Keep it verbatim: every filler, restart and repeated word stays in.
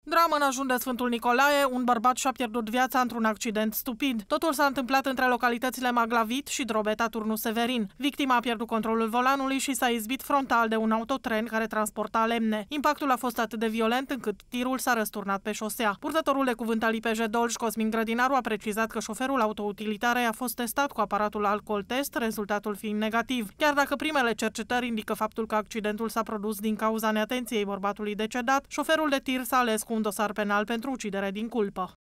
Dramă în ajun de Sfântul Nicolae, un bărbat și-a pierdut viața într-un accident stupid. Totul s-a întâmplat între localitățile Maglavit și Drobeta Turnu Severin. Victima a pierdut controlul volanului și s-a izbit frontal de un autotren care transporta lemne. Impactul a fost atât de violent încât tirul s-a răsturnat pe șosea. Purtătorul de cuvânt al I P J Dolj, Cosmin Grădinaru, a precizat că șoferul autoutilitarei a fost testat cu aparatul alcool test, rezultatul fiind negativ. Chiar dacă primele cercetări indică faptul că accidentul s-a produs din cauza neatenției bărbatului decedat, șoferul de tir s-a ales cu un dosar penal pentru ucidere din culpă.